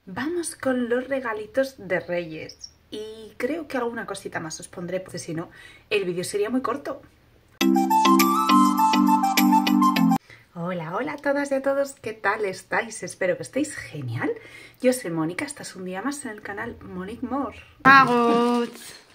Vamos con los regalitos de Reyes. Y creo que alguna cosita más os pondré, porque si no, el vídeo sería muy corto. Hola, hola a todas y a todos, ¿qué tal estáis? Espero que estéis genial. Yo soy Mónica, estás un día más en el canal Monique More. ¡Magos!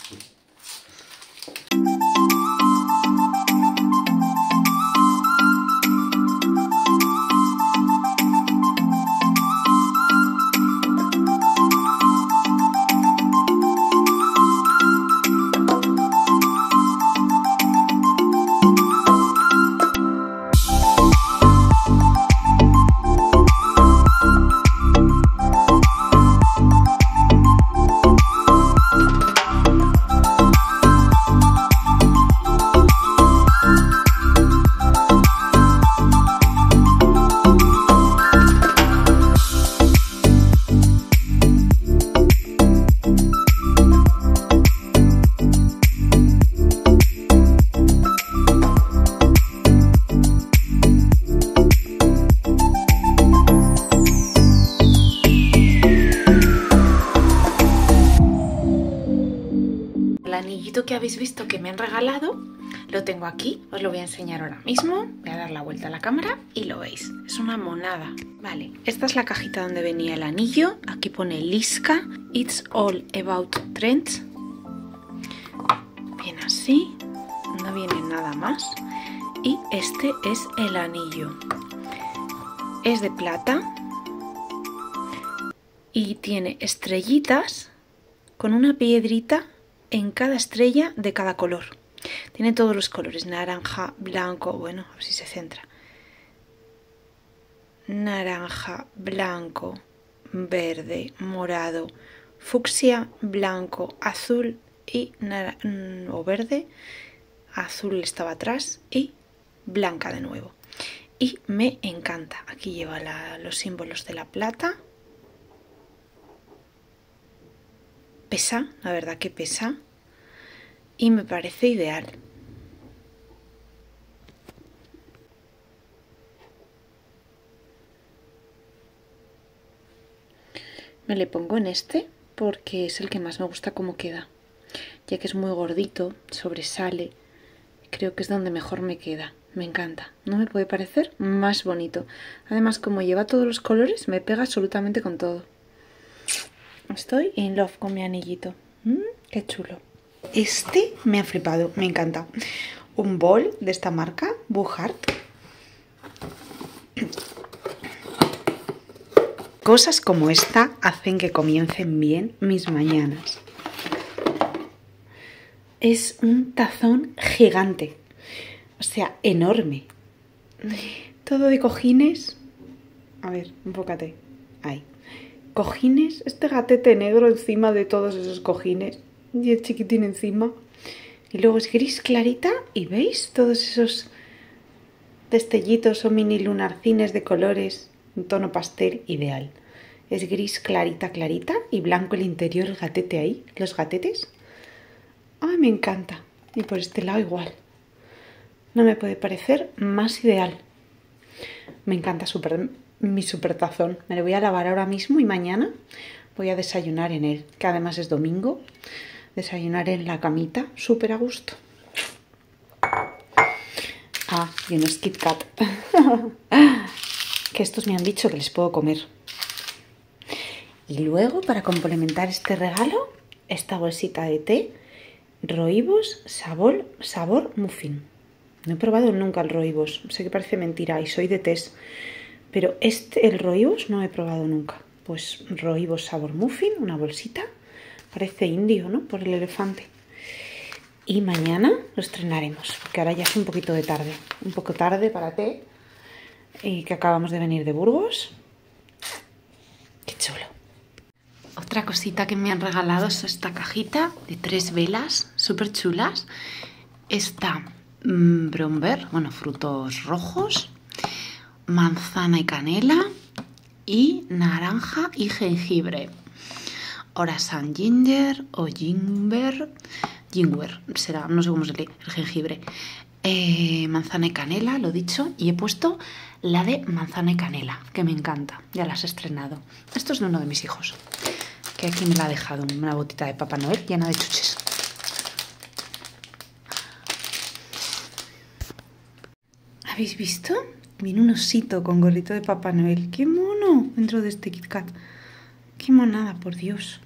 El anillito que habéis visto que me han regalado lo tengo aquí, os lo voy a enseñar ahora mismo. Voy a dar la vuelta a la cámara y lo veis. Es una monada. Vale, esta es la cajita donde venía el anillo. Aquí pone Liska, It's All About Trends. Viene así, no viene nada más. Y este es el anillo. Es de plata y tiene estrellitas con una piedrita en cada estrella de cada color. Tiene todos los colores, naranja, blanco, bueno, a ver si se centra. Naranja, blanco, verde, morado, fucsia, blanco, azul y o verde, azul estaba atrás y blanca de nuevo. Y me encanta. Aquí lleva los símbolos de la plata. Pesa, la verdad que pesa. Y me parece ideal. Me le pongo en este porque es el que más me gusta cómo queda. Ya que es muy gordito, sobresale. Creo que es donde mejor me queda. Me encanta. No me puede parecer más bonito. Además, como lleva todos los colores, me pega absolutamente con todo. Estoy in love con mi anillito. Qué chulo. Este me ha flipado, me encanta. Un bol de esta marca, Buhart. Cosas como esta hacen que comiencen bien mis mañanas. Es un tazón gigante, o sea, enorme. Todo de cojines. A ver, enfócate. Ahí. Cojines, este gatete negro encima de todos esos cojines y el chiquitín encima, y luego es gris clarita y veis todos esos destellitos o mini lunarcines de colores, un tono pastel ideal. Es gris clarita clarita y blanco el interior, el gatete ahí, los gatetes. Ay, me encanta. Y por este lado igual. No me puede parecer más ideal. Me encanta mi super tazón. Me lo voy a lavar ahora mismo y mañana voy a desayunar en él, que además es domingo. Desayunar en la camita, súper a gusto. Ah, y unos Kit Kat. Que estos me han dicho que les puedo comer. Y luego, para complementar este regalo, esta bolsita de té, Rooibos sabor muffin. No he probado nunca el Rooibos. Sé que parece mentira y soy de tés. Pero el Rooibos no he probado nunca. Pues Rooibos sabor muffin, una bolsita. Parece indio, ¿no? Por el elefante. Y mañana lo estrenaremos, porque ahora ya es un poquito de tarde. Un poco tarde para té. Y que acabamos de venir de Burgos. ¡Qué chulo! Otra cosita que me han regalado es esta cajita de 3 velas, súper chulas. Esta bromber, bueno, frutos rojos, manzana y canela, y naranja y jengibre. Orasan ginger o ginger, será, no sé cómo se lee, el jengibre. manzana y canela, lo dicho, y he puesto la de manzana y canela, que me encanta, ya las he estrenado. Esto es de uno de mis hijos, que aquí me la ha dejado una botita de Papá Noel llena de chuches. ¿Habéis visto? Viene un osito con gorrito de Papá Noel. ¡Qué mono! Dentro de este Kit Kat. ¡Qué monada, por Dios!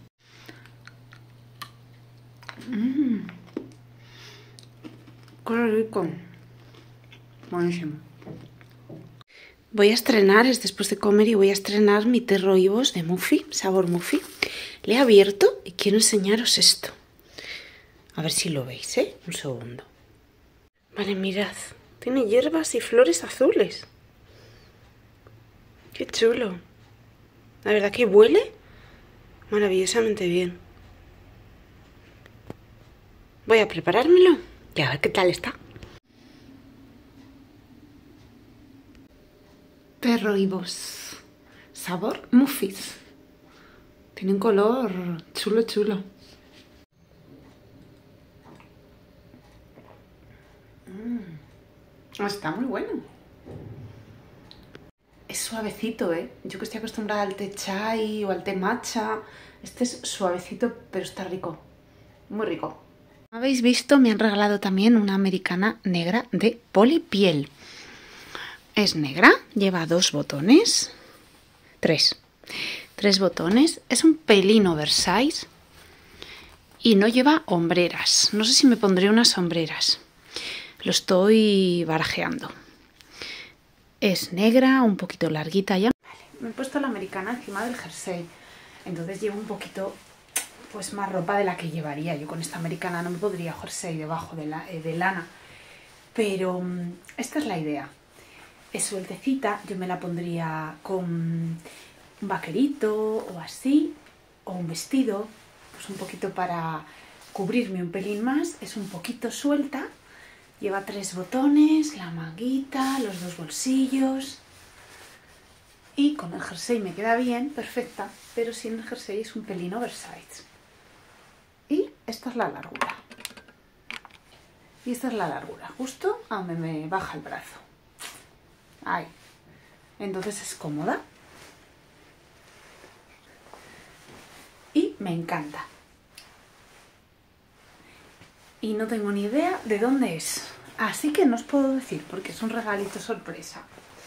¡Qué rico! Buenísimo. Voy a estrenar, es después de comer, y voy a estrenar mi té roibos de Muffy, sabor Muffy. Le he abierto y quiero enseñaros esto. A ver si lo veis, ¿eh? Un segundo. Vale, mirad. Tiene hierbas y flores azules. ¡Qué chulo! La verdad que huele maravillosamente bien. Voy a preparármelo y a ver qué tal está. Té roibos. Sabor Muffis. Tiene un color chulo, chulo. Está muy bueno. Es suavecito, ¿eh? Yo que estoy acostumbrada al té chai o al té matcha. Este es suavecito, pero está rico. Muy rico. Como habéis visto, me han regalado también una americana negra de Polipiel. Es negra, lleva 2 botones. 3 botones. Es un pelín oversize. Y no lleva hombreras. No sé si me pondré unas sombreras. Lo estoy barajeando. Es negra, un poquito larguita ya. Vale, me he puesto la americana encima del jersey. Entonces llevo un poquito, pues, más ropa de la que llevaría. Yo con esta americana no me podría jersey debajo de lana. Pero esta es la idea. Es sueltecita, yo me la pondría con un vaquerito o así, o un vestido, pues un poquito para cubrirme un pelín más. Es un poquito suelta. Lleva 3 botones, la manguita, los 2 bolsillos. Y con el jersey me queda bien, perfecta, pero sin el jersey es un pelín oversize. Y esta es la largura. Y esta es la largura, justo a donde me baja el brazo. Ahí. Entonces es cómoda. Y me encanta. Y no tengo ni idea de dónde es. Así que no os puedo decir porque es un regalito sorpresa.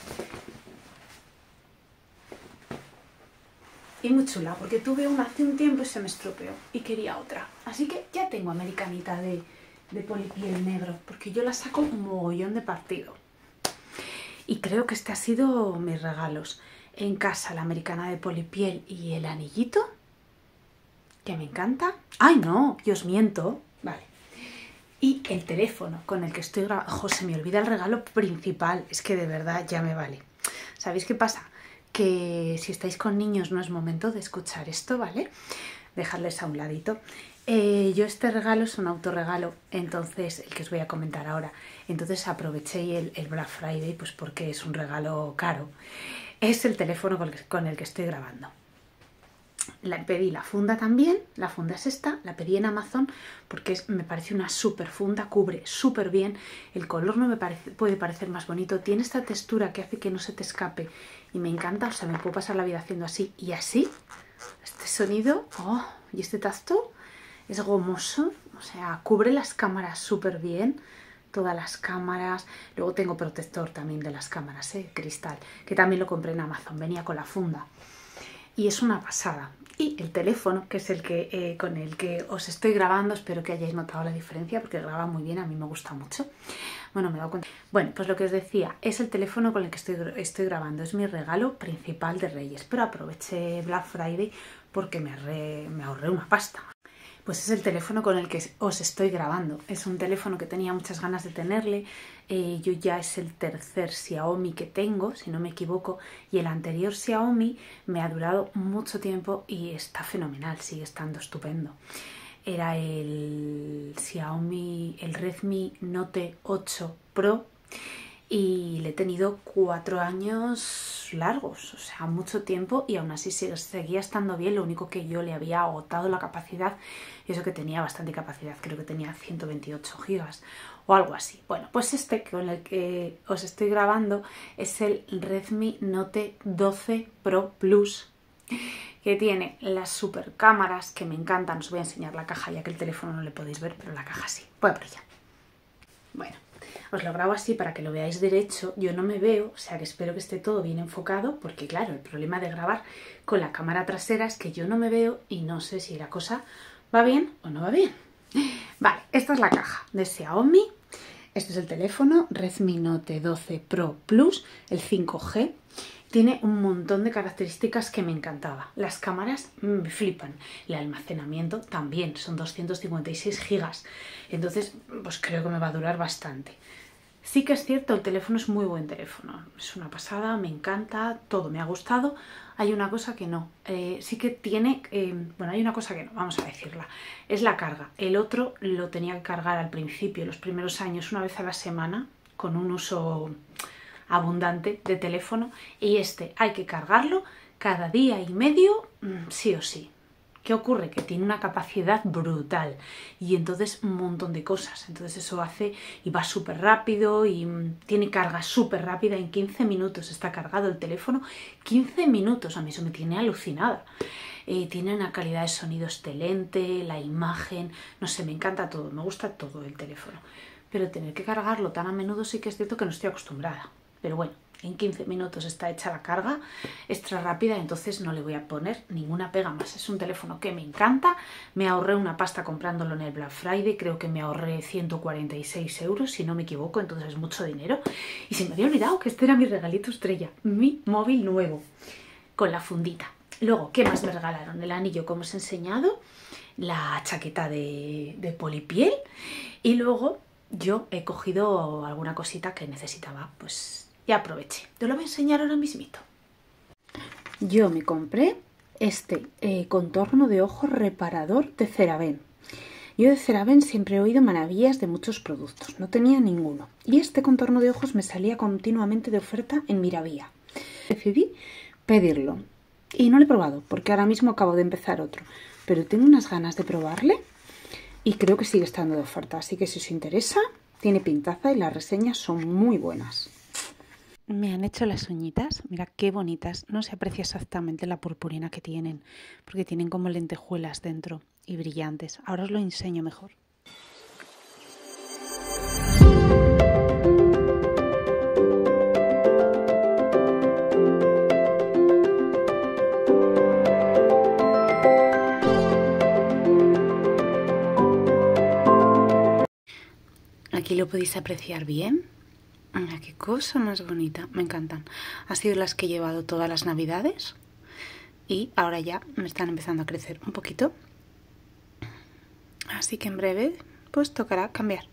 Y muy chula, porque tuve una hace un tiempo y se me estropeó y quería otra. Así que ya tengo americanita de Polipiel negro, porque yo la saco un mogollón de partido. Y creo que este ha sido mis regalos. En casa la americana de Polipiel y el anillito, que me encanta. ¡Ay, no! Yo os miento. Vale. Y el teléfono con el que estoy grabando. ¡Jo, me olvida el regalo principal! Es que de verdad ya me vale. ¿Sabéis qué pasa? Que si estáis con niños no es momento de escuchar esto, ¿vale? Dejadles a un ladito. Yo este regalo es un autorregalo, entonces, el que os voy a comentar ahora. Entonces aproveché el Black Friday, pues porque es un regalo caro. Es el teléfono con el que estoy grabando. Pedí la funda también, la funda es esta, la pedí en Amazon porque me parece una súper funda, cubre súper bien, el color no me puede parecer más bonito, tiene esta textura que hace que no se te escape y me encanta, o sea, me puedo pasar la vida haciendo así y así. Este sonido, oh, y este tacto es gomoso, o sea, cubre las cámaras súper bien, todas las cámaras. Luego tengo protector también de las cámaras, cristal, que también lo compré en Amazon, venía con la funda. Y es una pasada. Y el teléfono, que es el que con el que os estoy grabando, espero que hayáis notado la diferencia porque graba muy bien, a mí me gusta mucho. Bueno, me he dado cuenta. Bueno, pues lo que os decía, es el teléfono con el que estoy grabando, es mi regalo principal de Reyes, pero aproveché Black Friday porque me ahorré una pasta. Pues es el teléfono con el que os estoy grabando. Es un teléfono que tenía muchas ganas de tenerle. Yo ya es el tercer Xiaomi que tengo, si no me equivoco. Y el anterior Xiaomi me ha durado mucho tiempo y está fenomenal, sigue estando estupendo. Era el Xiaomi, el Redmi Note 8 Pro. y le he tenido 4 años largos, o sea, mucho tiempo, y aún así seguía estando bien. Lo único que yo le había agotado la capacidad, y eso que tenía bastante capacidad, creo que tenía 128 gigas o algo así. Bueno, pues este con el que os estoy grabando es el Redmi Note 12 Pro Plus, que tiene las super cámaras que me encantan. Os voy a enseñar la caja, ya que el teléfono no le podéis ver, pero la caja sí. Voy por ella. Bueno, os lo grabo así para que lo veáis derecho. Yo no me veo, o sea que espero que esté todo bien enfocado, porque claro, el problema de grabar con la cámara trasera es que yo no me veo y no sé si la cosa va bien o no va bien. Vale, esta es la caja de Xiaomi. Este es el teléfono Redmi Note 12 Pro Plus, el 5G. Tiene un montón de características que me encantaba. Las cámaras me flipan. El almacenamiento también, son 256 gigas. Entonces, pues creo que me va a durar bastante. Sí que es cierto, el teléfono es muy buen teléfono. Es una pasada, me encanta, todo me ha gustado. Hay una cosa que no. Sí que tiene... bueno, hay una cosa que no, vamos a decirla. Es la carga. El otro lo tenía que cargar al principio, los primeros años, una vez a la semana, con un uso abundante de teléfono, y este hay que cargarlo cada día y medio, sí o sí. ¿Qué ocurre? Que tiene una capacidad brutal y entonces un montón de cosas. Entonces eso hace y va súper rápido y tiene carga súper rápida. En 15 minutos está cargado el teléfono. 15 minutos, a mí eso me tiene alucinada. Tiene una calidad de sonido excelente, la imagen, no sé, me encanta todo, me gusta todo el teléfono. Pero tener que cargarlo tan a menudo sí que es cierto que no estoy acostumbrada. Pero bueno, en 15 minutos está hecha la carga extra rápida, entonces no le voy a poner ninguna pega más. Es un teléfono que me encanta. Me ahorré una pasta comprándolo en el Black Friday, creo que me ahorré 146 euros, si no me equivoco, entonces es mucho dinero. Y se me había olvidado que este era mi regalito estrella, mi móvil nuevo, con la fundita. Luego, ¿qué más me regalaron? El anillo, como os he enseñado, la chaqueta de polipiel, y luego yo he cogido alguna cosita que necesitaba, pues y aproveché. Te lo voy a enseñar ahora mismito. Yo me compré este contorno de ojos reparador de CeraVe. Yo de CeraVe siempre he oído maravillas de muchos productos, no tenía ninguno. Y este contorno de ojos me salía continuamente de oferta en Miravía. Decidí pedirlo y no lo he probado porque ahora mismo acabo de empezar otro, pero tengo unas ganas de probarle y creo que sigue estando de oferta, así que si os interesa, tiene pintaza y las reseñas son muy buenas. Me han hecho las uñitas, mira qué bonitas, no se aprecia exactamente la purpurina que tienen, porque tienen como lentejuelas dentro y brillantes. Ahora os lo enseño mejor. Aquí lo podéis apreciar bien. Mira qué cosa más bonita, me encantan. Han sido las que he llevado todas las navidades y ahora ya me están empezando a crecer un poquito. Así que en breve pues tocará cambiar.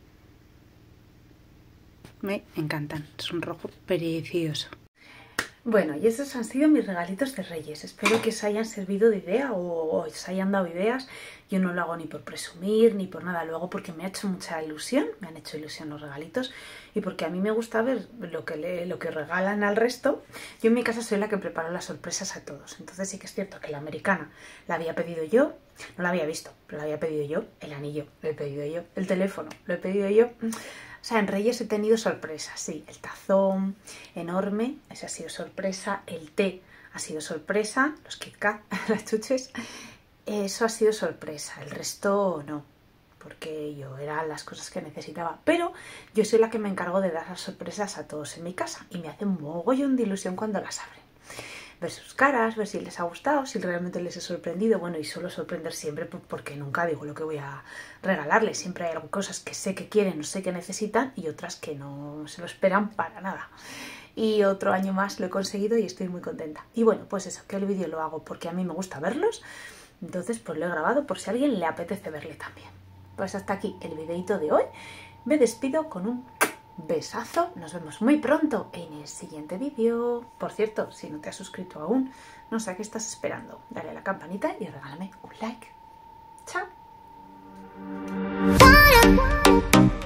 Me encantan, es un rojo precioso. Bueno, y esos han sido mis regalitos de Reyes. Espero que os hayan servido de idea o os hayan dado ideas. Yo no lo hago ni por presumir ni por nada, lo hago porque me ha hecho mucha ilusión, me han hecho ilusión los regalitos y porque a mí me gusta ver lo que regalan al resto. Yo en mi casa soy la que preparo las sorpresas a todos. Entonces sí que es cierto que la americana la había pedido yo, no la había visto, pero la había pedido yo. El anillo lo he pedido yo, el teléfono lo he pedido yo. O sea, en Reyes he tenido sorpresas, sí, el tazón enorme, ese ha sido sorpresa, el té ha sido sorpresa, los Kit Kat, las chuches, eso ha sido sorpresa, el resto no, porque yo eran las cosas que necesitaba, pero yo soy la que me encargo de dar las sorpresas a todos en mi casa y me hace un mogollón de ilusión cuando las abren. Ver sus caras, ver si les ha gustado, si realmente les he sorprendido. Bueno, y suelo sorprender siempre porque nunca digo lo que voy a regalarles. Siempre hay cosas que sé que quieren o sé que necesitan y otras que no se lo esperan para nada. Y otro año más lo he conseguido y estoy muy contenta. Y bueno, pues eso, que el vídeo lo hago porque a mí me gusta verlos. Entonces pues lo he grabado por si a alguien le apetece verle también. Pues hasta aquí el videito de hoy. Me despido con un besazo, nos vemos muy pronto en el siguiente vídeo. Por cierto, si no te has suscrito aún, no sé a qué estás esperando. Dale a la campanita y regálame un like. ¡Chao!